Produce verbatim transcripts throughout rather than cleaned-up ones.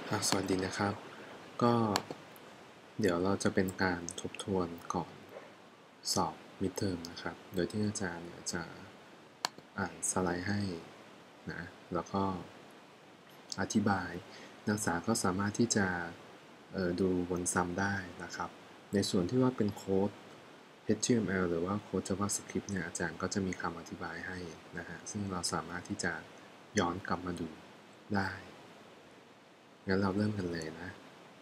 อ่ะสวัสดีนะครับก็เดี๋ยวเราจะเป็นการทบทวนก่อนสอบมิดเทอมนะครับโดยที่อาจารย์เนี่ยจะอ่านสไลด์ให้นะแล้วก็อธิบายนักศึกษาก็สามารถที่จะดูบนซ้ำได้นะครับในส่วนที่ว่าเป็นโค้ด เอช ที เอ็ม แอล หรือว่าโค้ด JavaScript เนี่ยอาจารย์ก็จะมีคำอธิบายให้นะฮะซึ่งเราสามารถที่จะย้อนกลับมาดูได้งั้นเราเริ่มกันเลยนะ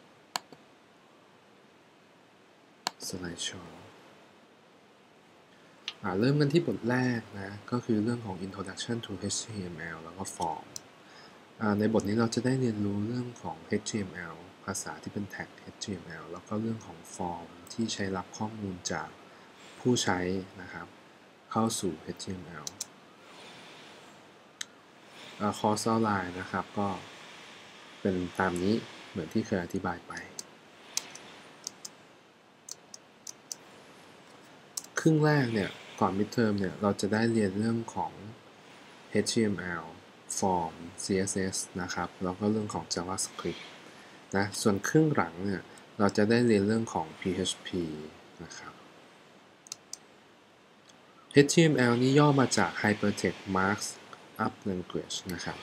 สไลด์โชว์เริ่มกันที่บทแรกนะก็คือเรื่องของ Introduction to เอช ที เอ็ม แอล แล้วก็ Form ในบทนี้เราจะได้เรียนรู้เรื่องของ เอช ที เอ็ม แอล ภาษาที่เป็นแท็ก เอช ที เอ็ม แอล แล้วก็เรื่องของ Form ที่ใช้รับข้อมูลจากผู้ใช้นะครับเข้าสู่ เอช ที เอ็ม แอล คอร์สออนไลน์นะครับก็เป็นตามนี้เหมือนที่เคยอธิบายไปครึ่งแรกเนี่ยก่อน midterm เนี่ยเราจะได้เรียนเรื่องของ เอช ที เอ็ม แอล Form ซี เอส เอส นะครับแล้วก็เรื่องของ JavaScript นะส่วนครึ่งหลังเนี่ยเราจะได้เรียนเรื่องของ พี เอช พี นะครับ เอช ที เอ็ม แอล นี้ย่อมาจาก Hypertext Markup Language นะครับ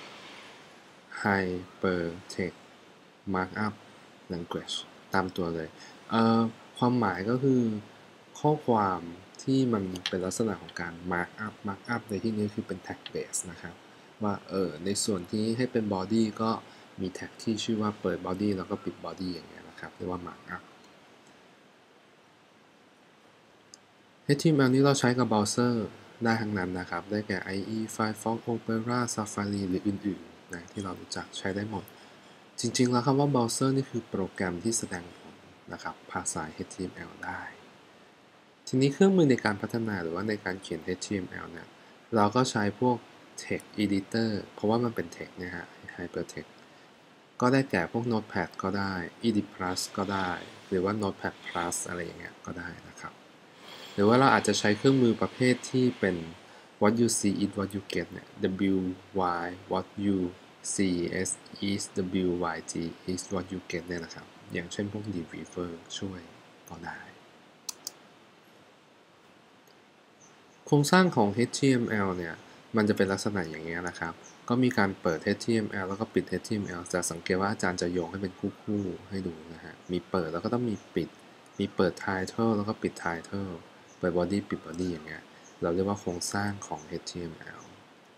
Hypertext Markup Language ตามตัวเลยเอ่อความหมายก็คือข้อความที่มันเป็นลักษณะของการ Markup Markup ในที่นี้คือเป็น Tag Base นะครับว่าเออในส่วนที่ให้เป็น Body ก็มี Tag ที่ชื่อว่าเปิด Body แล้วก็ปิด Body อย่างเงี้ยนะครับเรียกว่า Markupเอช ที เอ็ม แอล นี้เราใช้กับเบราว์เซอร์ได้ทั้งนั้นนะครับได้แก่ ไอ อี Firefox Opera Safari หรืออื่นๆนะที่เรารู้จักใช้ได้หมดจริงๆแล้วคำว่าเบราว์เซอร์นี่คือโปรแกรมที่แสดงผลนะครับภาษา เอช ที เอ็ม แอล ได้ทีนี้เครื่องมือในการพัฒนาหรือว่าในการเขียน เอช ที เอ็ม แอล เนี่ยเราก็ใช้พวก Text Editor เพราะว่ามันเป็น Text นะฮะ Hypertext ก็ได้แก่พวก Notepad ก็ได้ Edit Plus ก็ได้หรือว่า Notepad Plus อะไรอย่างเงี้ยก็ได้นะครับหรือว่าเราอาจจะใช้เครื่องมือประเภทที่เป็น what you see is what you get เนี่ย w y what you see s is w y g is what you get เนี่ยนะครับอย่างเช่นพวก dbeaver ช่วยก็ได้โครงสร้างของ เอช ที เอ็ม แอล เนี่ยมันจะเป็นลักษณะอย่างนี้นะครับก็มีการเปิด เอช ที เอ็ม แอล แล้วก็ปิด เอช ที เอ็ม แอล จะสังเกตว่าอาจารย์จะโยงให้เป็นคู่ๆให้ดูนะฮะมีเปิดแล้วก็ต้องมีปิดมีเปิด title แล้วก็ปิด title เปิด body ปิด body อย่างเงี้ยเราเรียกว่าโครงสร้างของ เอช ที เอ็ม แอล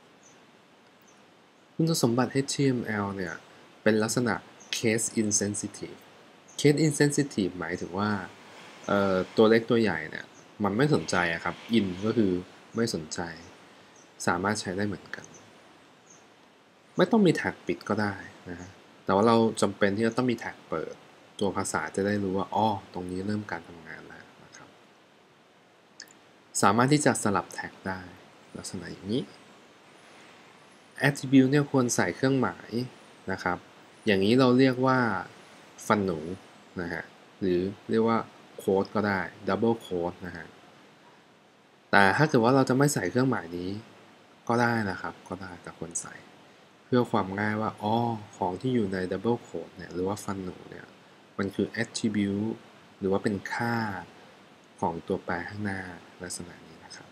คุณสมบัติ เอช ที เอ็ม แอล เนี่ยเป็นลักษณะ case insensitive case insensitive หมายถึงว่าตัวเล็กตัวใหญ่เนี่ยมันไม่สนใจอะครับ in ก็คือไม่สนใจสามารถใช้ได้เหมือนกันไม่ต้องมีแท็กปิดก็ได้นะฮะแต่ว่าเราจำเป็นที่จะต้องมีแท็กเปิดตัวภาษาจะได้รู้ว่าอ้อตรงนี้เริ่มการทำงานแล้วนะครับสามารถที่จะสลับแท็กได้ลักษณะอย่างนี้ attribute เนี่ยควรใส่เครื่องหมายนะครับอย่างนี้เราเรียกว่าฟันหนูนะฮะหรือเรียกว่าโค้ดก็ได้ double quote นะฮะแต่ถ้าเกิดว่าเราจะไม่ใส่เครื่องหมายนี้ก็ได้นะครับก็ได้แต่ควรใส่เพื่อความง่ายว่าอ๋อของที่อยู่ใน double quote เนี่ยหรือว่าฟันหนูเนี่ยมันคือ attribute หรือว่าเป็นค่าของตัวแปรข้างหน้าลักษณะนี้นะครับ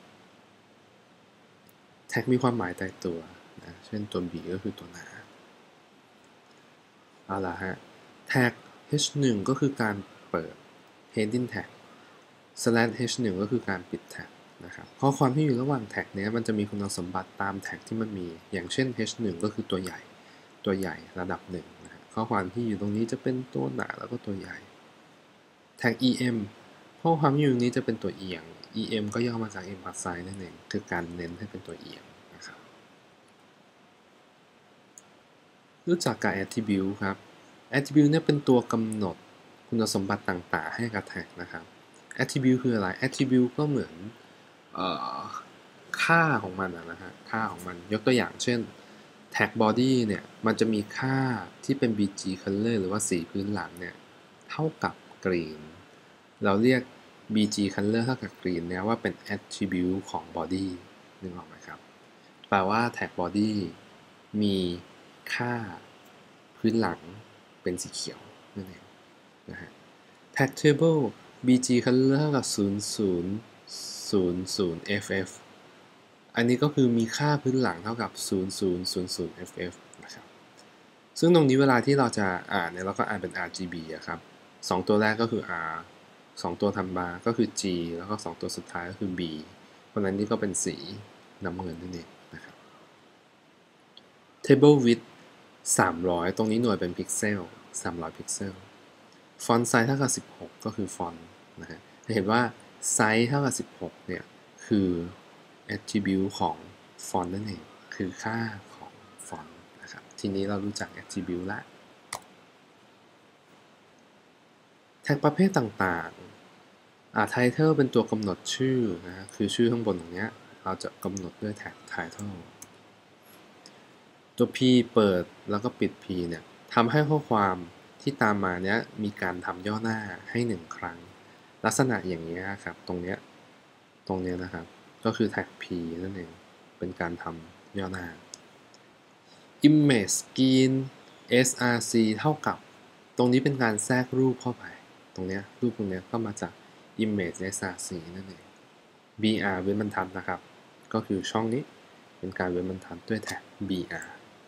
แท็กมีความหมายตายตัวนะเช่นตัว B ก็คือตัวหนาเอาล่ะฮะแท็ก เอช หนึ่ง ก็คือการเปิด heading tag slash เอช หนึ่ง ก็คือการปิดแท็กนะครับข้อความที่อยู่ระหว่างแท็กนี้มันจะมีคุณสมบัติตามแท็กที่มันมีอย่างเช่น เอช หนึ่ง ก็คือตัวใหญ่ตัวใหญ่ระดับหนึ่งนะฮะข้อความที่อยู่ตรงนี้จะเป็นตัวหนาแล้วก็ตัวใหญ่แท็ก อี เอ็ม ข้อความที่อยู่ตรงนี้จะเป็นตัวเอียง อี เอ็ม ก็ย่อมาจาก emphasize นั่นเองคือการเน้นให้เป็นตัวเอียงนะครับรู้จักกับ attribute ครับ attribute เนี่ยเป็นตัวกำหนดคุณสมบัติต่างๆให้กับแท็กนะครับ attribute คืออะไร attribute ก็เหมือนเอ่อค่าของมันนะฮะค่าของมันยกตัวอย่างเช่น tag body เนี่ยมันจะมีค่าที่เป็น บี จี color หรือว่าสีพื้นหลังเนี่ยเท่ากับ green เราเรียก บี จี color เท่ากับ green เนี่ยว่าเป็น attribute ของ body นึกออกไหมครับแปลว่า tag body มีค่าพื้นหลังเป็นสีเขียวนั่นเองนะฮะ tag table bg color เท่ากับศูนย์ ศูนย์ ศูนย์ ศูนย์ ff อันนี้ก็คือมีค่าพื้นหลังเท่ากับ ศูนย์ ศูนย์ ศูนย์ ศูนย์ ff นะครับซึ่งตรงนี้เวลาที่เราจะอ่านเนี่ยเราก็อ่านเป็น rgb อะครับสองตัวแรกก็คือ r สองตัวทำบาร์ก็คือ g แล้วก็สองตัวสุดท้ายก็คือ b เพราะนั้นนี่ก็เป็นสีน้ำเงินนั่นเองนะครับ table width สามร้อยตรงนี้หน่วยเป็นพิกเซลสามร้อยพิกเซลฟอนต์ไซส์เท่ากับสิบหกก็คือฟอนต์นะฮะจะเห็นว่าไซส์เท่ากับสิบหกเนี่ยคือ attribute ของฟอนต์นั่นเองคือค่าของฟอนต์นะครับทีนี้เรารู้จัก attribute ละแท็กประเภทต่างๆอ่า title เป็นตัวกำหนดชื่อนะคือชื่อข้างบนตรงนี้เราจะกำหนดด้วยแท็ก title ตัว p เปิดแล้วก็ปิด p เนี่ยทำให้ข้อความที่ตามมาเนี้ยมีการทำย่อหน้าให้หนึ่งครั้งลักษณะอย่างนี้ครับตรงเนี้ยตรงเนี้ยนะครับก็คือแท็ก p นั่นเองเป็นการทำย่อหน้า image screen src เท่ากับตรงนี้เป็นการแทรกรูปเข้าไปตรงเนี้ยรูปตรงเนี้ยก็มาจาก image src นั่นเอง br เว้นบรรทัดนะครับก็คือช่องนี้เป็นการเว้นบรรทัดด้วยแท็ก br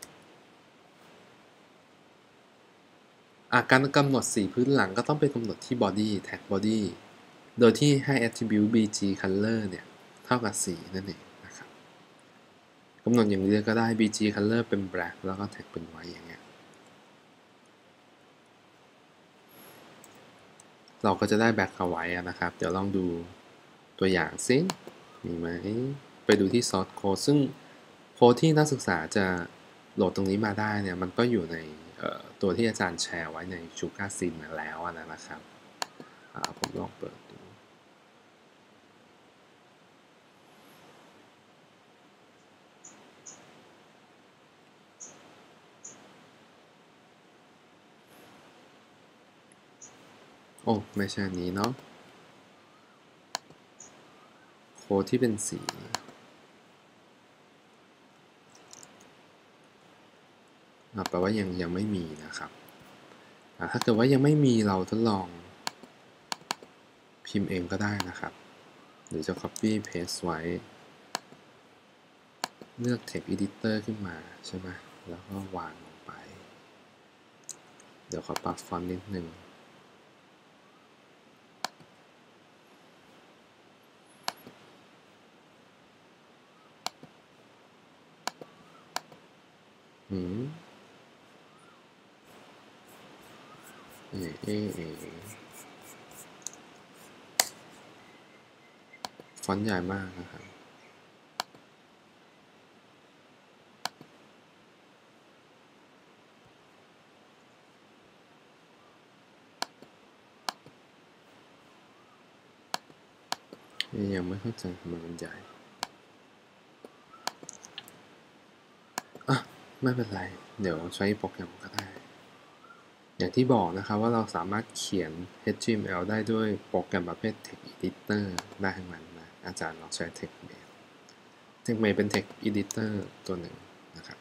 การกำหนดสีพื้นหลังก็ต้องไปกำหนดที่ body tag body โดยที่ให้ attribute bg color เนี่ยเท่ากับสีนั่นเองนะครับกำหนดอย่างนี้ก็ได้ bg color เป็น black แล้วก็ tag เป็น white อย่างเงี้ยเราก็จะได้ black กับ white นะครับเดี๋ยวลองดูตัวอย่างซิมีไหมไปดูที่ source code ซึ่งโค้ดที่นักศึกษาจะโหลดตรงนี้มาได้เนี่ยมันก็อยู่ในตัวที่อาจารย์แชร์ไว้ใน Sugar Sim แล้วนะครับผมลองเปิดดูโอ้ไม่ใช่นี้เนาะโค้ดที่เป็นสีแปลว่ายังยังไม่มีนะครับถ้าเกิดว่ายังไม่มีเราทดลองพิมพ์เองก็ได้นะครับหรือจะ copy paste ไว้เลือก text editor ขึ้นมาใช่ไหมแล้วก็วางลงไปเดี๋ยวขอปรับฟอนต์นิดนึงอืมเอเอเอฟอนต์ใหญ่มากนะครับยังไม่เข้าใจทำไมมันใหญ่อ่ะไม่เป็นไรเดี๋ยวใช้โปรแกรมก็ได้อย่างที่บอกนะครับว่าเราสามารถเขียน เอช ที เอ็ม แอล ได้ด้วยโปรแกรมประเภท Text Editor ได้ทั้งนั้นนะอาจารย์ลองใช้ TextMate TextMate เป็น Text Editor ตัวหนึ่งนะครับ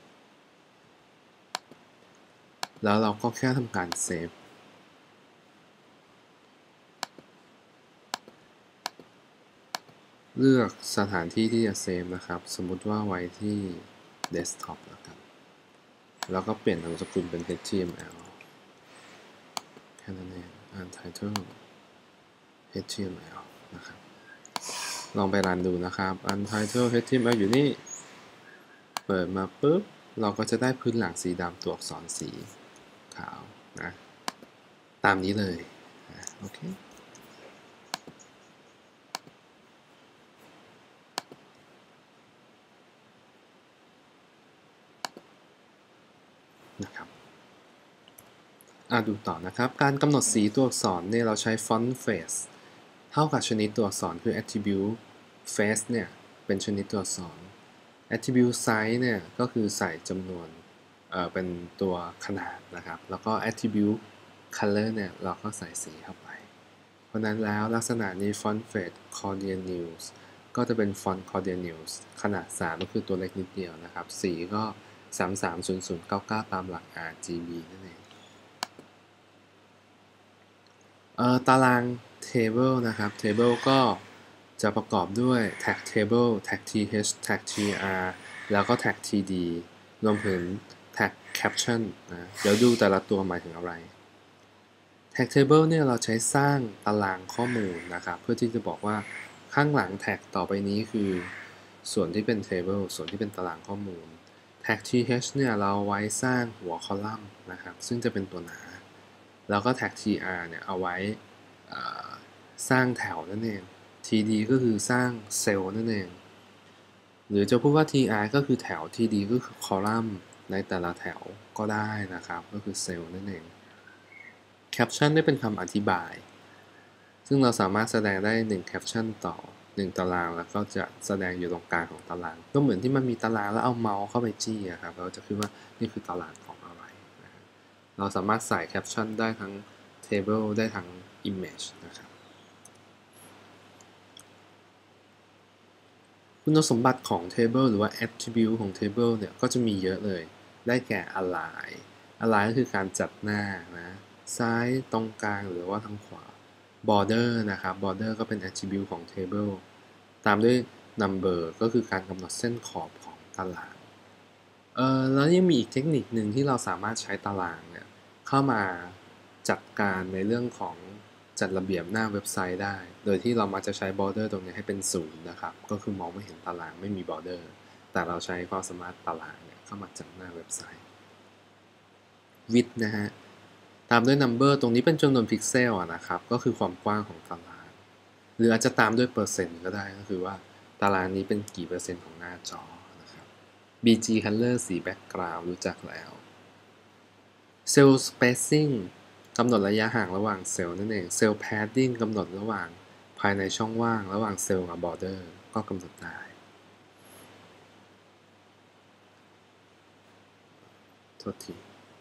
แล้วเราก็แค่ทำการเซฟเลือกสถานที่ที่จะเซฟนะครับสมมุติว่าไว้ที่ Desktop แล้วกันแล้วก็เปลี่ยนนามสกุลเป็น เอช ที เอ็ม แอล แค่นั้นเอง Untitled เอช ที เอ็ม แอล นะครับลองไปรันดูนะครับ Untitled เอช ที เอ็ม แอล อยู่นี่เปิดมาปุ๊บเราก็จะได้พื้นหลังสีดำตัวอักษรสีขาวนะตามนี้เลยโอเคนะครับอ่ะดูต่อนะครับการกำหนดสีตัวอักษรเนี่ยเราใช้ font face เท่ากับชนิดตัวอักษรคือ attribute face เนี่ยเป็นชนิดตัวอักษร attribute size เนี่ยก็คือใส่จำนวนเอ่อเป็นตัวขนาดนะครับแล้วก็ attribute color เนี่ยเราก็ใส่สีเข้าไปเพราะนั้นแล้วลักษณะนี้ font face Cordial News ก็จะเป็น font Cordial News ขนาดสามก็คือตัวเล็กนิดเดียวนะครับสีก็สามสามศูนย์ศูนย์เก้าเก้าตามหลัก อาร์ จี บี นั่นเองเอ่อตาราง table นะครับ table ก็จะประกอบด้วย tag table tag th tag tr แล้วก็ tag td รวมถึง tag caption นะเดี๋ยวดูแต่ละตัวหมายถึงอะไร tag table เนี่ยเราใช้สร้างตารางข้อมูลนะครับเพื่อที่จะบอกว่าข้างหลัง tag ต่อไปนี้คือส่วนที่เป็น table ส่วนที่เป็นตารางข้อมูล tag th เนี่ยเราไว้สร้างหัวคอลัมน์นะครับซึ่งจะเป็นตัวหนาแล้วก็ tag tr เนี่ยเอาไว้สร้างแถวนั่นเอง td ก็คือสร้างเซลล์นั่นเองหรือจะพูดว่า tr ก็คือแถว td ก็คือคอลัมน์ในแต่ละแถวก็ได้นะครับก็คือเซลล์นั่นเอง caption ได้เป็นคำอธิบายซึ่งเราสามารถแสดงได้หนึ่ง caption ต่อหนึ่งตารางแล้วก็จะแสดงอยู่ตรงกลางของตารางก็เหมือนที่มันมีตารางแล้วเอาเมาส์เข้าไปจี้ครับเราจะขึ้นว่านี่คือตารางของอะไรนะเราสามารถใส่ caption ได้ทั้ง table ได้ทั้ง image นะครับคุณสมบัติของ table หรือว่า attribute ของ table เนี่ยก็จะมีเยอะเลยได้แก่ align align ก็คือการจัดหน้านะซ้ายตรงกลางหรือว่าทางขวา border นะครับ border ก็เป็น attribute ของ table ตามด้วย number ก็คือการกำหนดเส้นขอบของตารางเอ่อแล้วยังมีอีกเทคนิคหนึ่งที่เราสามารถใช้ตารางเนี่ยเข้ามาจัดการในเรื่องของจัดระเบียบหน้าเว็บไซต์ได้โดยที่เรามักจะใช้ border ตรงนี้ให้เป็นศูนย์นะครับก็คือมองไม่เห็นตารางไม่มี border แต่เราใช้ความสามารถตารางเนี่ยเข้ามาจัดหน้าเว็บไซต์ width นะฮะตามด้วย number ตรงนี้เป็นจำนวนพิกเซลนะครับก็คือความกว้างของตารางหรืออาจจะตามด้วยเปอร์เซ็นต์ก็ได้ก็คือว่าตารางนี้เป็นกี่เปอร์เซ็นต์ของหน้าจอนะครับ บี จี color สี background รู้จักแล้ว cell spacing กำหนดระยะห่างระหว่างเซลล์นั่นเอง cell padding กำหนดระหว่างภายในช่องว่างระหว่างเซลล์กับ border ก็กำหนดได้โทษที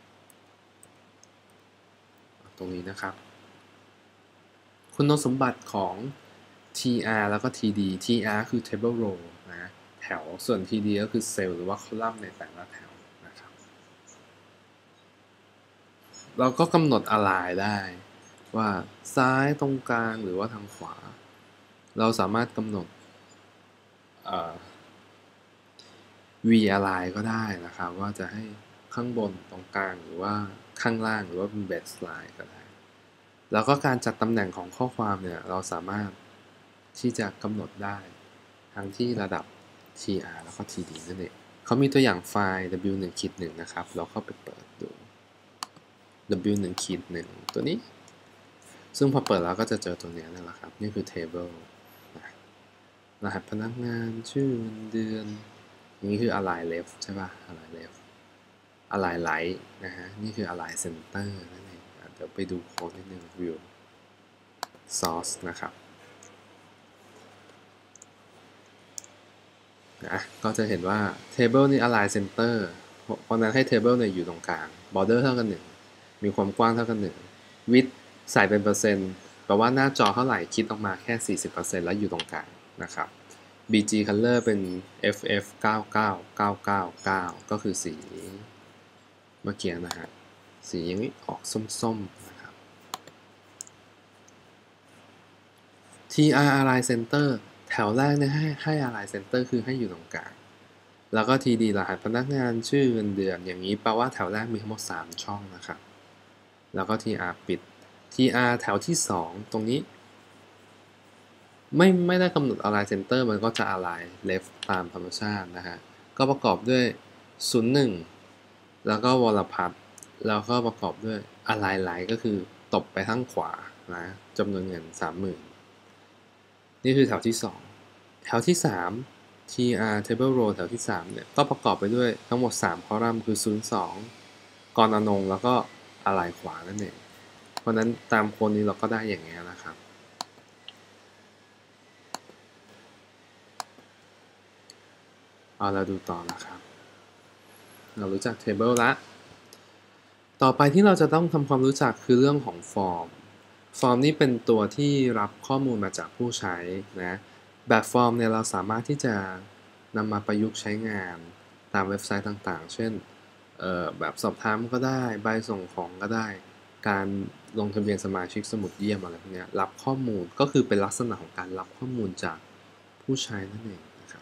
ตรงนี้นะครับคุณสมบัติของ ที อาร์ แล้วก็ ที ดี ที อาร์ คือ table row นะแถวส่วน ที ดี ก็คือเซลล์หรือว่าคอลัมน์ในแต่ละแถวนะครับเราก็กำหนด align ได้ว่าซ้ายตรงกลางหรือว่าทางขวาเราสามารถกำหนด v align ก็ได้นะครับว่าจะให้ข้างบนตรงกลางหรือว่าข้างล่างหรือว่าเป็น baseline ก็ได้แล้วก็การจัดตำแหน่งของข้อความเนี่ยเราสามารถที่จะกำหนดได้ทั้งที่ระดับ ที อาร์ แล้วก็ ที ดี นั่นเองเขามีตัวอย่างไฟล์ ดับเบิลยู หนึ่ง หนึ่ง นะครับเราเข้าไปเปิดดู ดับเบิลยู หนึ่ง หนึ่ง ตัวนี้ซึ่งพอเปิดแล้วก็จะเจอตัวนี้นั่นแหละครับนี่คือ table นะรหัสพนักงานชื่อเดือนนี่คือ align left ใช่ป่ะ align left align right นะฮะนี่คือ align center นั่นเองเดี๋ยวไปดูโค้ดนิดนึง view source นะครับนะก็จะเห็นว่า table นี่ align center เพราะนั้นให้ table เนี่ยอยู่ตรงกลาง border เท่ากันหนึ่งมีความกว้างเท่ากันหนึ่ง width ใส่เป็นเปอร์เซ็นต์แปลว่าหน้าจอเท่าไหร่คิดออกมาแค่ สี่สิบเปอร์เซ็นต์ แล้วอยู่ตรงกลางนะครับ บี จี color เป็น เอฟ เอฟ เก้าเก้าเก้าเก้าเก้า ก็คือสีเมื่อกี้นะฮะสีอย่างนี้ออกส้มๆนะครับ ที อาร์ align center แถวแรกเนี่ยให้ให้ align center คือให้อยู่ตรงกลางแล้วก็ ที ดี รหัสพนักงานชื่อเงินเดือนอย่างนี้แปลว่าแถวแรกมีทั้งหมดสามช่องนะครับแล้วก็ ที อาร์ ปิด ที อาร์ แถวที่สองตรงนี้ไม่ไม่ได้กำหนด align center มันก็จะ align left ตามธรรมชาตินะฮะก็ประกอบด้วยศูนย์หนึ่งแล้วก็วรพัฒน์แล้วก็ประกอบด้วย align right ก็คือตบไปข้างขวานะจำนวนเงิน สามหมื่น นี่คือแถวที่สองแถวที่สาม ที อาร์ table row แถวที่สามเนี่ยก็ประกอบไปด้วยทั้งหมดสามคอลัมน์คือศูนย์สองกรอนงแล้วก็alignขวานั่นเองเพราะนั้นตามโค้ดนี้เราก็ได้อย่างเงี้ยนะครับเอาเราดูต่อนะครับเรารู้จัก table ละต่อไปที่เราจะต้องทำความรู้จักคือเรื่องของฟอร์มฟอร์มนี้เป็นตัวที่รับข้อมูลมาจากผู้ใช้นะแบบฟอร์มเนี่ยเราสามารถที่จะนำมาประยุกต์ใช้งานตามเว็บไซต์ต่างๆเช่นแบบสอบถามก็ได้ใบส่งของก็ได้การลงทะเบียนสมาชิกสมุดเยี่ยมอะไรพวกนี้รับข้อมูลก็คือเป็นลักษณะของการรับข้อมูลจากผู้ใช้นั่นเองนะครับ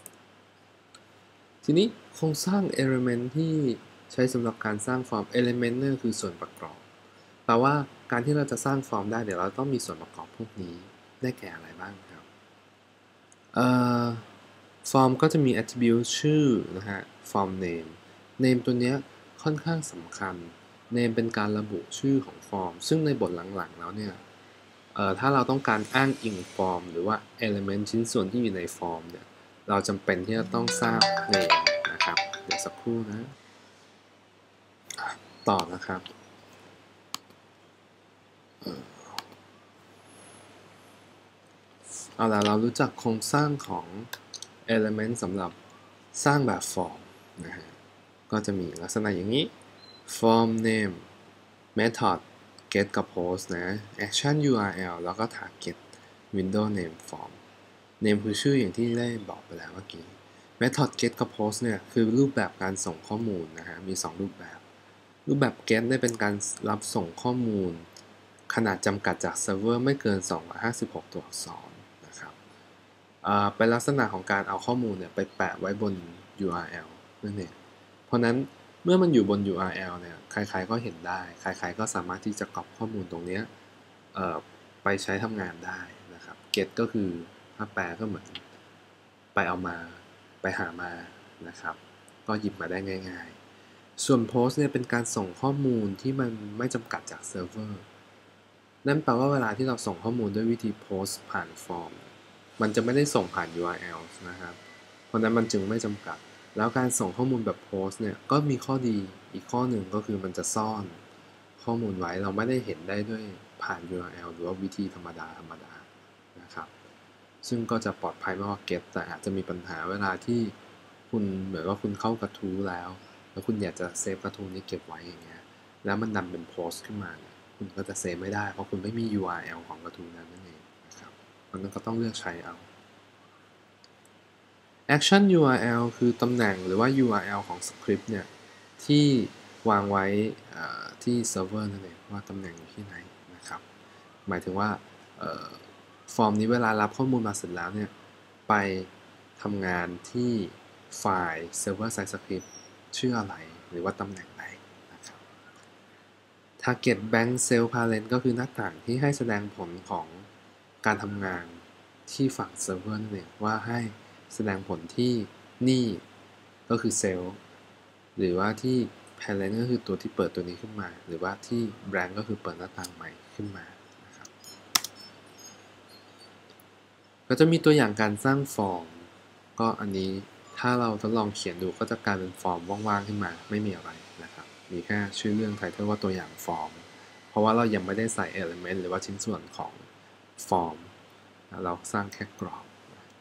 ทีนี้โครงสร้าง element ที่ใช้สำหรับการสร้างฟอร์ม element นั่นคือส่วนประกอบแปลว่าการที่เราจะสร้างฟอร์มได้เดี๋ยวเราต้องมีส่วนประกอบพวกนี้ได้แก่อะไรบ้างครับเอ่อฟอร์มก็จะมี attribute ชื่อนะฮะ form name name ตัวนี้ค่อนข้างสำคัญ name เป็นการระบุชื่อของฟอร์มซึ่งในบทหลังๆแล้วเนี่ยเอ่อถ้าเราต้องการอ้างอิงฟอร์มหรือว่า element ชิ้นส่วนที่อยู่ในฟอร์มเนี่ยเราจำเป็นที่จะต้องสร้าง name นะครับเดี๋ยวสักครู่นะต่อนะครับเอาล่ะเรารู้จักโครงสร้างของ element สำหรับสร้างแบบฟอร์มนะฮะก็จะมีลักษณะอย่างนี้ form name method get กับ post นะ action ยู อาร์ แอล แล้วก็ target window name form name คือชื่ออย่างที่ได้บอกไปแล้วเมื่อกี้ method get กับ post เนี่ยคือรูปแบบการส่งข้อมูลนะฮะมีสองรูปแบบรูปแบบ get ได้เป็นการรับส่งข้อมูลขนาดจำกัดจากเซิร์ฟเวอร์ไม่เกินสองร้อยห้าสิบหกตัวอักษรนะครับเป็นลักษณะของการเอาข้อมูลเนี่ยไปแปะไว้บน ยู อาร์ แอล นั่นเองเพราะนั้นเมื่อมันอยู่บน ยู อาร์ แอล เนี่ยใครๆก็เห็นได้ใครๆก็สามารถที่จะก๊อปข้อมูลตรงนี้ไปใช้ทำงานได้นะครับ get ก็คือถ้าแปลก็เหมือนไปเอามาไปหามานะครับก็หยิบมาได้ง่ายๆส่วน post เนี่ยเป็นการส่งข้อมูลที่มันไม่จำกัดจากเซิร์ฟเวอร์นั่นแปลว่าเวลาที่เราส่งข้อมูลด้วยวิธี post ผ่านฟอร์มมันจะไม่ได้ส่งผ่าน ยู อาร์ แอล นะครับเพราะนั้นมันจึงไม่จำกัดแล้วการส่งข้อมูลแบบโพสต์เนี่ยก็มีข้อดีอีกข้อหนึ่งก็คือมันจะซ่อนข้อมูลไว้เราไม่ได้เห็นได้ด้วยผ่าน ยู อาร์ แอล หรือว่าวิธีธรรมดาธรรมดานะครับซึ่งก็จะปลอดภัยมากกว่า get แต่อาจจะมีปัญหาเวลาที่คุณเหมือนว่าคุณเข้ากระทู้แล้วแล้วคุณอยากจะเซฟกระทู้นี้เก็บไว้อย่างเงี้ยแล้วมันนำเป็นโพสต์ขึ้นมาเนี่ยคุณก็จะเซฟไม่ได้เพราะคุณไม่มี ยู อาร์ แอล ของกระทู้นั้นนั่นเองนะครับมันก็ต้องเลือกใช้เอา action ยู อาร์ แอล คือตำแหน่งหรือว่า ยู อาร์ แอล ของสคริปต์เนี่ยที่วางไว้ที่เซิร์ฟเวอร์นั่นเองว่าตำแหน่งอยู่ที่ไหนนะครับหมายถึงว่าฟอร์มนี้เวลารับข้อมูลมาเสร็จแล้วเนี่ยไปทำงานที่ไฟล์ server side script ชื่ออะไรหรือว่าตำแหน่งไหนนะครับ target bank cell parent ก็คือหน้าต่างที่ให้แสดงผลของการทำงานที่ฝั่งเซิร์ฟเวอร์นั่นเองว่าให้แสดงผลที่นี่ก็คือเซลล์หรือว่าที่ parent ก็คือตัวที่เปิดตัวนี้ขึ้นมาหรือว่าที่ blank ก็คือเปิดหน้าต่างใหม่ขึ้นมานะครับก็จะมีตัวอย่างการสร้างฟอร์มก็อันนี้ถ้าเราทดลองเขียนดูก็จะกลายเป็นฟอร์มว่างๆขึ้นมาไม่มีอะไรนะครับมีแค่ชื่อเรื่องไทเทลว่าตัวอย่างฟอร์มเพราะว่าเรายังไม่ได้ใส่ element หรือว่าชิ้นส่วนของฟอร์มเราสร้างแค่กรอบ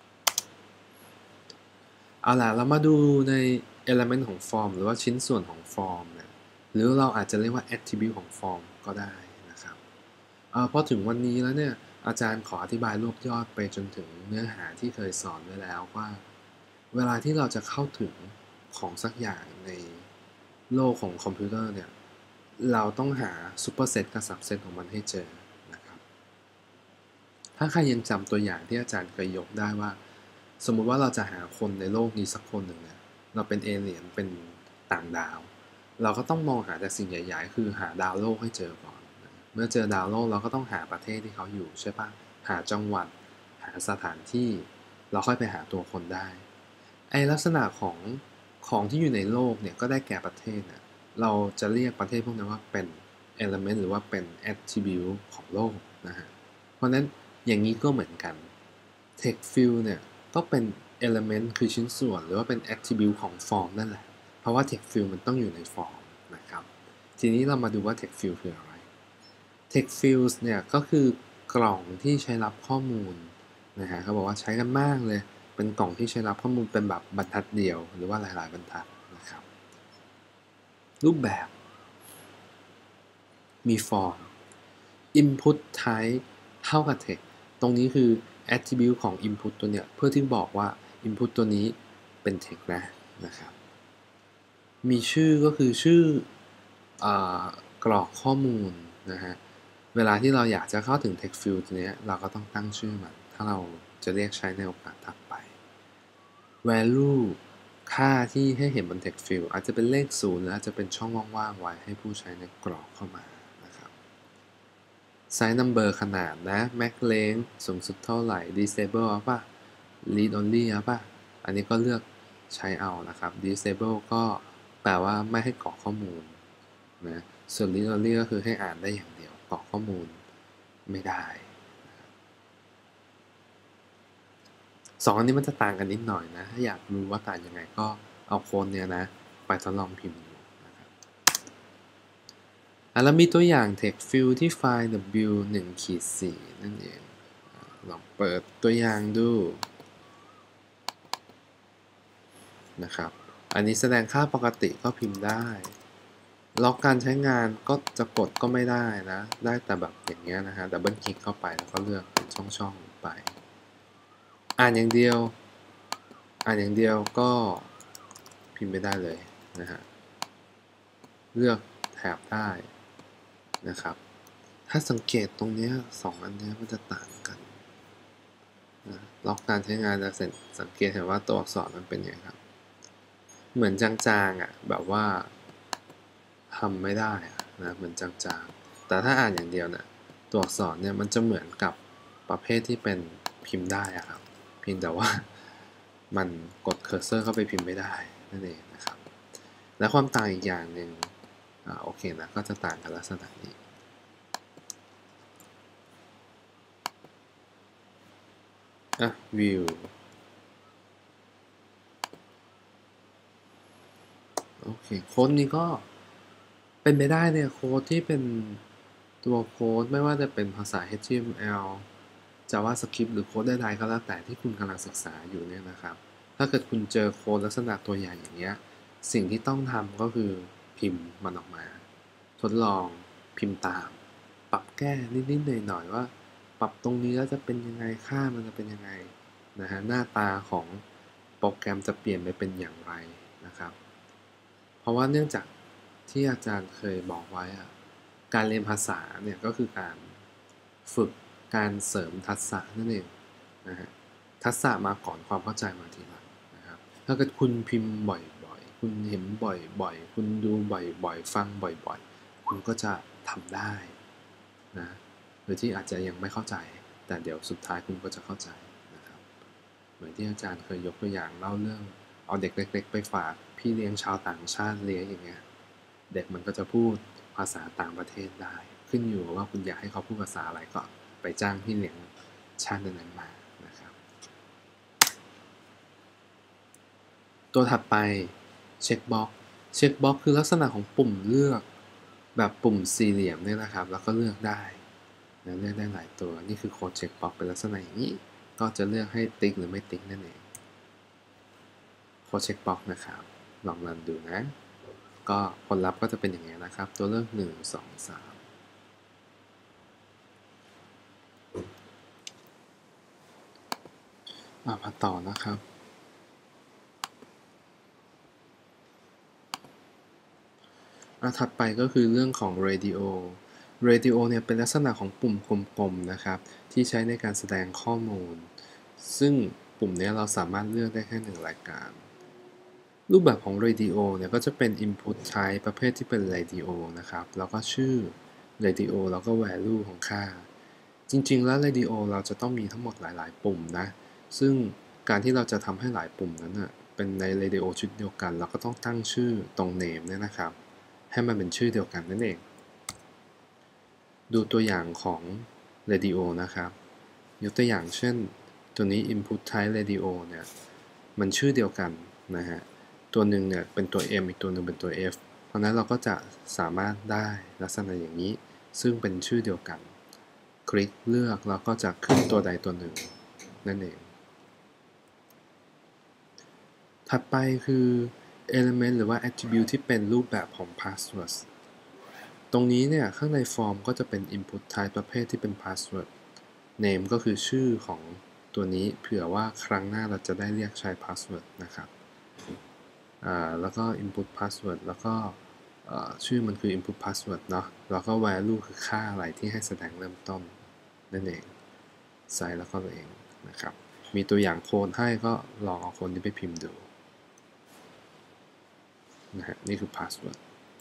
เอาล่ะเรามาดูใน element ของฟอร์มหรือว่าชิ้นส่วนของฟอร์มเนี่ยหรือเราอาจจะเรียกว่า attribute ของฟอร์มก็ได้นะครับเอ่อพอถึงวันนี้แล้วเนี่ยอาจารย์ขออธิบายรวบยอดไปจนถึงเนื้อหาที่เคยสอนไว้แล้วว่าเวลาที่เราจะเข้าถึงของสักอย่างในโลกของคอมพิวเตอร์เนี่ยเราต้องหาซูเปอร์เซตกับซับเซตของมันให้เจอนะครับถ้าใครยังจำตัวอย่างที่อาจารย์เคยยกได้ว่าสมมุติว่าเราจะหาคนในโลกนี้สักคนหนึ่งเนี่ยเราเป็นเอเลี่ยนเป็นต่างดาวเราก็ต้องมองหาแต่สิ่งใหญ่ๆคือหาดาวโลกให้เจอก่อนเมื่อเจอดาวโลกเราก็ต้องหาประเทศที่เขาอยู่ใช่ปะหาจังหวัดหาสถานที่เราค่อยไปหาตัวคนได้ไอลักษณะของของที่อยู่ในโลกเนี่ยก็ได้แก่ประเทศเนี่ยเราจะเรียกประเทศพวกนั้นว่าเป็น element หรือว่าเป็น attribute ของโลกนะฮะเพราะนั้นอย่างนี้ก็เหมือนกัน text field เนี่ยก็เป็น element คือชิ้นส่วนหรือว่าเป็น attribute ของฟอร์มนั่นแหละเพราะว่า text field มันต้องอยู่ในฟอร์มนะครับทีนี้เรามาดูว่า text field คืออะไร text fields เนี่ยก็คือกล่องที่ใช้รับข้อมูลนะฮะเขาบอกว่าใช้กันมากเลยเป็นกล่องที่ใช้รับข้อมูลเป็นแบบบรรทัดเดียวหรือว่าหลายๆบรรทัดนะครับรูปแบบมีฟอร์ม input type เท่ากับ text ตรงนี้คือ attribute ของ input ตัวเนี้ยเพื่อที่บอกว่า input ตัวนี้เป็น text นะนะครับมีชื่อก็คือชื่อกรอกข้อมูลนะฮะเวลาที่เราอยากจะเข้าถึง text field ตัวนี้เราก็ต้องตั้งชื่อมันถ้าเราจะเรียกใช้ในโอกาสถัดไป value ค่าที่ให้เห็นบน text field อาจจะเป็นเลขศูนย์หรืออาจจะเป็นช่องว่างๆไว้ให้ผู้ใช้ในกรอกเข้ามานะครับ size number ขนาดนะ max length สูงสุดเท่าไหร่ disable เอาป่ะ read only เอาป่ะอันนี้ก็เลือกใช้เอานะครับ disable ก็แปลว่าไม่ให้กรอกข้อมูลนะส่วน read only ก็คือให้อ่านได้อย่างเดียวกรอกข้อมูลไม่ได้สองอันนี้มันจะต่างกันนิดหน่อยนะถ้าอยากรู้ว่าต่างยังไงก็เอาโค้ดเนี้ยนะไปทดลองพิมพ์ดูนะครับอ่ะแล้วมีตัวอย่าง text field ที่ไฟล์ ดับเบิลยู หนึ่ง สี่ นั่นเองลองเปิดตัวอย่างดูนะครับอันนี้แสดงค่าปกติก็พิมพ์ได้ล็อกการใช้งานก็จะกดก็ไม่ได้นะได้แต่แบบอย่างเงี้ยนะฮะดับเบิลคลิกเข้าไปแล้วก็เลือกเป็นช่องๆไปอ่านอย่างเดียวอ่านอย่างเดียวก็พิมพ์ไม่ได้เลยนะฮะเลือกแถบได้นะครับถ้าสังเกตตรงนี้สองอันนี้มันจะต่างกันนะล็อกการใช้งานจะสังเกตเห็นว่าตัวอักษรมันเป็นอย่างครับเหมือนจางๆอ่ะแบบว่าทำไม่ได้นะเหมือนจางๆแต่ถ้าอ่านอย่างเดียวเนี่ยตัวอักษรเนี่ยมันจะเหมือนกับประเภทที่เป็นพิมพ์ได้อะครับเพียงแต่ว่ามันกดเคอร์เซอร์เข้าไปพิมพ์ไม่ได้นั่นเองนะครับและความต่างอีกอย่างหนึ่งอ่าโอเคนะก็จะต่างกันลักษณะนี้อ่ะ view โอเคโค้ดนี้ก็เป็นไปได้เนี่ยโค้ดที่เป็นตัวโค้ดไม่ว่าจะเป็นภาษา เอช ที เอ็ม แอล JavaScript หรือโค้ดใดๆก็แล้วแต่ที่คุณกำลังศึกษาอยู่เนี่ยนะครับถ้าเกิดคุณเจอโค้ดลักษณะตัวอย่างอย่างเงี้ยสิ่งที่ต้องทำก็คือพิมพ์มันออกมาทดลองพิมพ์ตามปรับแก้นิดๆหน่อยๆว่าปรับตรงนี้แล้วจะเป็นยังไงค่ามันจะเป็นยังไงนะฮะหน้าตาของโปรแกรมจะเปลี่ยนไปเป็นอย่างไรนะครับเพราะว่าเนื่องจากที่อาจารย์เคยบอกไว้อะการเรียนภาษาเนี่ยก็คือการฝึกการเสริมทักษะนั่นเองนะฮะทักษะมาก่อนความเข้าใจมาทีหลังนะครับถ้าเกิดคุณพิมพ์บ่อยๆคุณเห็นบ่อยๆคุณดูบ่อยๆฟังบ่อยๆคุณก็จะทำได้นะโดยที่อาจจะยังไม่เข้าใจแต่เดี๋ยวสุดท้ายคุณก็จะเข้าใจนะครับเหมือนที่อาจารย์เคยยกตัวอย่างเล่าเรื่องเอาเด็กเล็กๆไปฝากพี่เลี้ยงชาวต่างชาติเลี้ยงอย่างเงี้ยเด็กมันก็จะพูดภาษาต่างประเทศได้ขึ้นอยู่ว่าคุณอยากให้เขาพูดภาษาอะไรก็ไปจ้างพี่เลี้ยงชาตินั้นๆมานะครับตัวถัดไปเช็คบ็อกเช็คบ็อกคือลักษณะของปุ่มเลือกแบบปุ่มสี่เหลี่ยมเนี่ยนะครับแล้วก็เลือกได้นะเลือกได้หลายตัวนี่คือโค้ดเช็คบ็อกเป็นลักษณะอย่างนี้ก็จะเลือกให้ติ๊กหรือไม่ติ๊กนั่นเองโค้ดเช็คบ็อกนะครับลองรันดูนะก็ผลลัพธ์ก็จะเป็นอย่างนี้นะครับตัวเลือกหนึ่ง สอง สามอ่ามาต่อนะครับอ่าถัดไปก็คือเรื่องของ radio radio เนี่ยเป็นลักษณะของปุ่มกลมๆนะครับที่ใช้ในการแสดงข้อมูลซึ่งปุ่มนี้เราสามารถเลือกได้แค่หนึ่งรายการรูปแบบของ radio เนี่ยก็จะเป็น input type ประเภทที่เป็น radio นะครับแล้วก็ชื่อ radio แล้วก็ value ของค่าจริงๆแล้ว radio เราจะต้องมีทั้งหมดหลายๆปุ่มนะซึ่งการที่เราจะทำให้หลายปุ่มนั้นนะเป็นใน radio ชุดเดียวกันเราก็ต้องตั้งชื่อตรง name เนี่ยนะครับให้มันเป็นชื่อเดียวกันนั่นเองดูตัวอย่างของ radio นะครับยกตัวอย่างเช่นตัวนี้ input type radio เนี่ยมันชื่อเดียวกันนะฮะตัวหนึ่งเนี่ยเป็นตัว m อีกตัวหนึ่งเป็นตัว f เพราะนั้นเราก็จะสามารถได้ลักษณะอย่างนี้ซึ่งเป็นชื่อเดียวกันคลิกเลือกแล้วก็จะขึ้นตัวใดตัวหนึ่งนั่นเองถัดไปคือ element หรือว่า attribute ที่เป็นรูปแบบของ password ตรงนี้เนี่ยข้างในฟอร์มก็จะเป็น input type ประเภทที่เป็น password name ก็คือชื่อของตัวนี้เผื่อว่าครั้งหน้าเราจะได้เรียกใช้ password นะครับอ่าแล้วก็ input password แล้วก็ชื่อมันคือ input password เนาะแล้วก็ value คือค่าอะไรที่ให้แสดงเริ่มต้นนั่นเองใส่แล้วก็เองนะครับมีตัวอย่างโค้ดให้ก็ลองเอาโค้ดนี้ไปพิมพ์ดูนะฮะนี่คือ password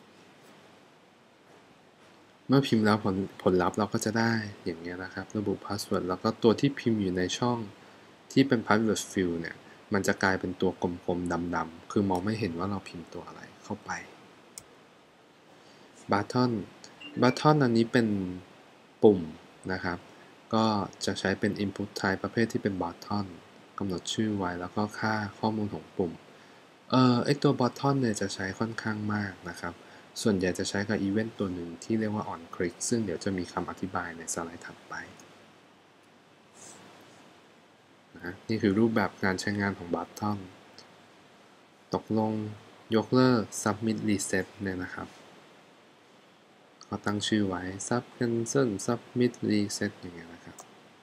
เมื่อพิมพ์แล้วผลผลลัพธ์เราก็จะได้อย่างเงี้ยนะครับระบุ password แล้วก็ตัวที่พิมพ์อยู่ในช่องที่เป็น password field เนี่ยมันจะกลายเป็นตัวกลมๆดำๆคือมองไม่เห็นว่าเราพิมพ์ตัวอะไรเข้าไป button button อันนี้เป็นปุ่มนะครับก็จะใช้เป็น input type ประเภทที่เป็น button กำหนดชื่อไว้แล้วก็ค่าข้อมูลของปุ่มเอ่อไอตัว button เนี่ยจะใช้ค่อนข้างมากนะครับส่วนใหญ่จะใช้กับ event ตัวหนึ่งที่เรียกว่า on click ซึ่งเดี๋ยวจะมีคำอธิบายในสไลด์ถัดไปนะนี่คือรูปแบบการใช้งานของ button ตกลงยกเลิก submit reset เนี่ยนะครับก็ตั้งชื่อไว้ sub cancel submit reset อย่างเงี้ยนะครับ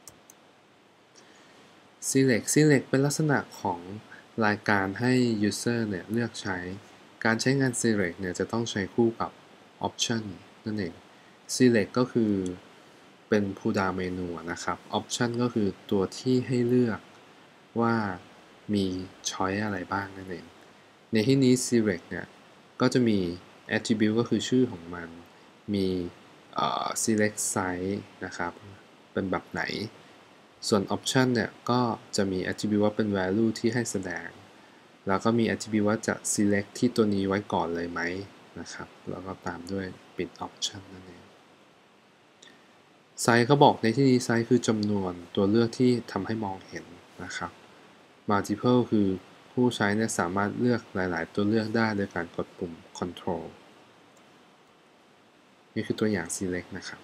select select เป็นลักษณะของรายการให้ user เนี่ยเลือกใช้การใช้งาน select เนี่ยจะต้องใช้คู่กับ option นั่นเอง select ก็คือเป็น pull down menu นะครับ option ก็คือตัวที่ให้เลือกว่ามี choice อะไรบ้างนั่นเองในที่นี้ select เนี่ยก็จะมี attribute ก็คือชื่อของมันมี select size นะครับเป็นแบบไหนส่วน option เนี่ยก็จะมี attribute ว่าเป็น value ที่ให้แสดงแล้วก็มี attribute ว่าจะ select ที่ตัวนี้ไว้ก่อนเลยไหมนะครับแล้วก็ตามด้วยปิด option นั่นเอง size เขาบอกในที่นี้ size คือจำนวนตัวเลือกที่ทำให้มองเห็นนะครับ multiple คือผู้ใช้เนี่ยสามารถเลือกหลายๆตัวเลือกได้โดยการกดปุ่ม control นี่คือตัวอย่าง select นะครับ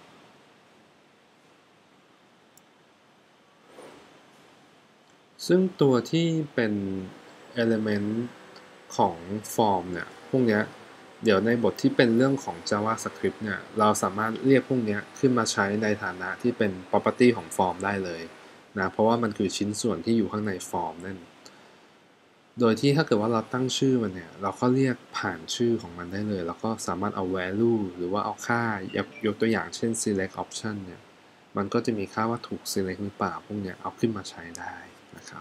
ซึ่งตัวที่เป็น element ของ form เนี่ยพวกนี้เดี๋ยวในบทที่เป็นเรื่องของ JavaScript เนี่ยเราสามารถเรียกพวกนี้ขึ้นมาใช้ในฐานะที่เป็น property ของ form ได้เลยนะเพราะว่ามันคือชิ้นส่วนที่อยู่ข้างใน form นั่นโดยที่ถ้าเกิดว่าเราตั้งชื่อมันเนี่ยเราก็เรียกผ่านชื่อของมันได้เลยแล้วก็สามารถเอา value หรือว่าเอาค่ายกตัวอย่างเช่น select option เนี่ยมันก็จะมีค่าว่าถูก select หรือเปล่าพวกนี้เอาขึ้นมาใช้ได้นะครับ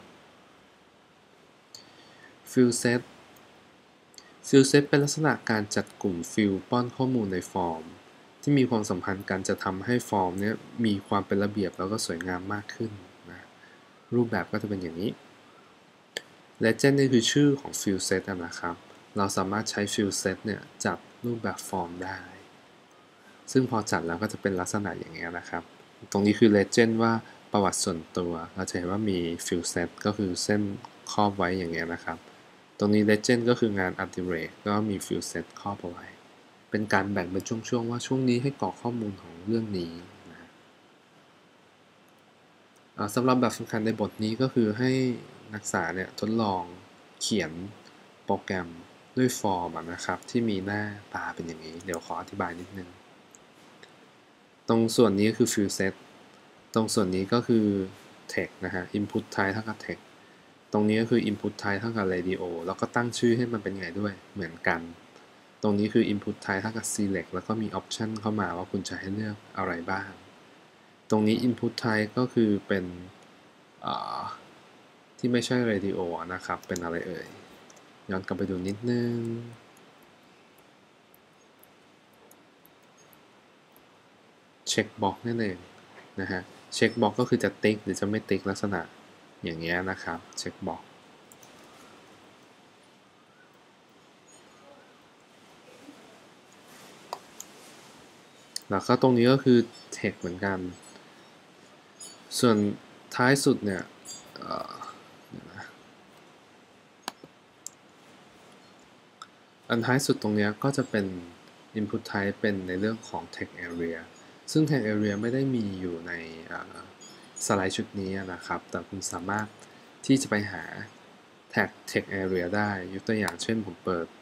field set field set เป็นลักษณะการจัดกลุ่มฟิลด์ป้อนข้อมูลในฟอร์มที่มีความสัมพันธ์กันจะทำให้ฟอร์มนี้มีความเป็นระเบียบแล้วก็สวยงามมากขึ้นนะรูปแบบก็จะเป็นอย่างนี้ legend นี่คือชื่อของ field set นะครับเราสามารถใช้ field set เนี่ยจัดรูปแบบฟอร์มได้ซึ่งพอจัดแล้วก็จะเป็นลักษณะอย่างนี้นะครับตรงนี้คือ legend ว่าประวัติส่วนตัวเราจะเห็นว่ามี field set ก็คือเส้นครอบไว้อย่างเงี้ยนะครับตรงนี้ legend ก็คืองาน artifact ก็มี field set ครอบเอาไว้เป็นการแบ่งเป็นช่วงๆว่าช่วงนี้ให้กรอกข้อมูลของเรื่องนี้นะสำหรับแบบสำคัญในบทนี้ก็คือให้นักศึกษาเนี่ยทดลองเขียนโปรแกรมด้วยฟอร์มนะครับที่มีหน้าตาเป็นอย่างนี้เดี๋ยวขออธิบายนิดนึงตรงส่วนนี้คือ field set ตรงส่วนนี้ก็คือ text นะฮะ input type เท่ากับ text ตรงนี้ก็คือ input type เท่ากับ radio แล้วก็ตั้งชื่อให้มันเป็นไงด้วยเหมือนกันตรงนี้คือ input type เท่ากับ select แล้วก็มี option เข้ามาว่าคุณจะให้เลือกอะไรบ้างตรงนี้ input type ก็คือเป็นที่ไม่ใช่ radio นะครับเป็นอะไรเอ่ยย้อนกลับไปดูนิดนึงเช็คบ็อกนั่นเองนะฮะเช็คบ็อกก็คือจะติ๊กหรือจะไม่ติ๊กลักษณะอย่างเงี้ยนะครับเช็คบ็อกแล้วก็ตรงนี้ก็คือ text เหมือนกันส่วนท้ายสุดเนี่ยอันท้ายสุดตรงนี้ก็จะเป็น input type เป็นในเรื่องของ text area ซึ่ง text area ไม่ได้มีอยู่ในสไลด์ชุดนี้นะครับแต่คุณสามารถที่จะไปหา tag text area ได้ยกตัวอย่างเช่นผมเปิด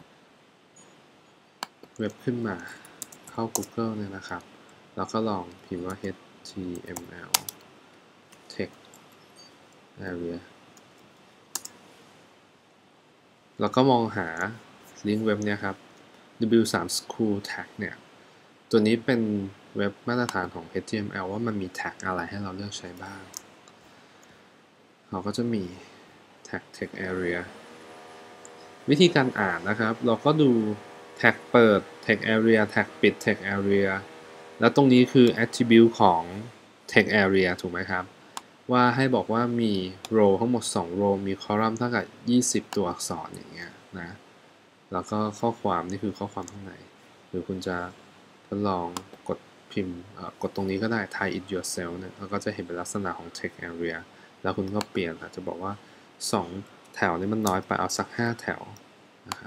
เว็บขึ้นมาเข้า Google เนี่ยนะครับแล้วก็ลองพิมพ์ว่า เอช ที เอ็ม แอล text area แล้วก็มองหาลิงก์เว็บเนี่ยครับดับเบิลยู ทรี School Tag เนี่ยตัวนี้เป็นเว็บมาตรฐานของ เอช ที เอ็ม แอล ว่ามันมี tag อะไรให้เราเลือกใช้บ้างเราก็จะมี tag text area วิธีการอ่านนะครับเราก็ดู tag เปิด text area tag ปิด text area แล้วตรงนี้คือ attribute ของ text area ถูกไหมครับว่าให้บอกว่ามี row ทั้งหมดสอง row มี column เท่ากับยี่สิบตัวอักษรอย่างเงี้ยนะแล้วก็ข้อความนี่คือข้อความข้างในหรือคุณจะทดลองกดพิมพ์กดตรงนี้ก็ได้ type it yourself เนี่ยแล้วก็จะเห็นเป็นลักษณะของ text area แล้วคุณก็เปลี่ยนอาจจะบอกว่าสองแถวนี้มันน้อยไปเอาสักห้าแถวนะครับ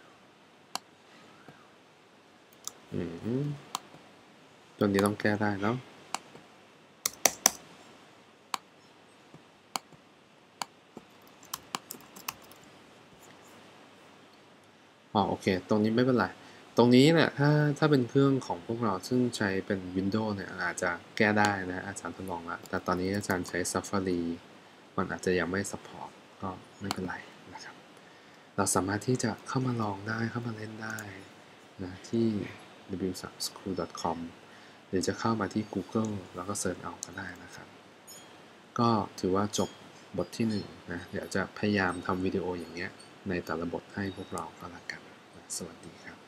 อืมตัวนี้ต้องแก้ได้เนาะอ๋อโอเคตรงนี้ไม่เป็นไรตรงนี้เนี่ยถ้าถ้าเป็นเครื่องของพวกเราซึ่งใช้เป็น Windows เนี่ยอาจจะแก้ได้นะอาจารย์ทดลองแล้วแต่ตอนนี้อาจารย์ใช้ Safari มันอาจจะยังไม่ support ก็ไม่เป็นไรนะครับเราสามารถที่จะเข้ามาลองได้เข้ามาเล่นได้นะที่ ดับเบิลยู ทรี สคูล ดอท คอม หรือจะเข้ามาที่ Google แล้วก็เสิร์ชเอาก็ได้นะครับก็ถือว่าจบบทที่หนึ่งนะเดี๋ยวจะพยายามทำวิดีโออย่างเงี้ยในแต่ละบทให้พวกเราก็แล้วกันนะสวัสดีครับ